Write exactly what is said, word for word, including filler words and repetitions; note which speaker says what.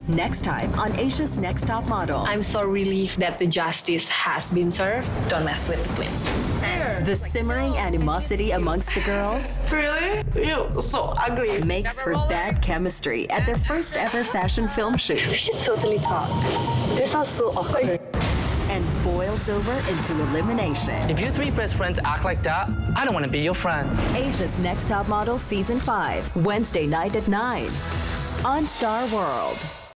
Speaker 1: Next time on Asia's Next Top Model.
Speaker 2: I'm so relieved that the justice has been served. Don't mess with the twins.
Speaker 1: The simmering animosity amongst the girls.
Speaker 2: Really? You're so ugly.
Speaker 1: Makes for bad chemistry at their first ever fashion film shoot.
Speaker 2: We should totally talk. This sounds so awkward.
Speaker 1: And boils over into elimination.
Speaker 3: If you three best friends act like that, I don't want to be your friend.
Speaker 1: Asia's Next Top Model Season five, Wednesday night at nine on Star World.